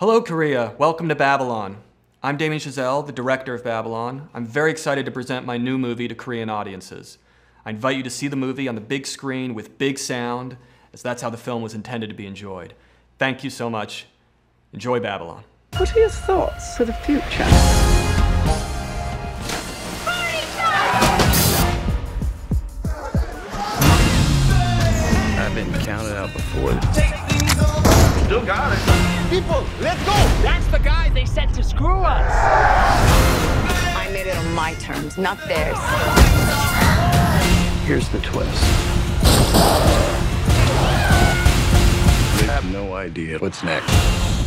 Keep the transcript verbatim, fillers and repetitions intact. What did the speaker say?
Hello, Korea. Welcome to Babylon. I'm Deimi언셔젤, the director of Babylon. I'm very excited to present my new movie to Korean audiences. I invite you to see the movie on the big screen with big sound, as that's how the film was intended to be enjoyed. Thank you so much. Enjoy Babylon. What are your thoughts for the future? I've been counted out before. Still got it. People, let's go! That's the guy they sent to screw us! I made it on my terms, not theirs. Here's the twist. I have no idea what's next.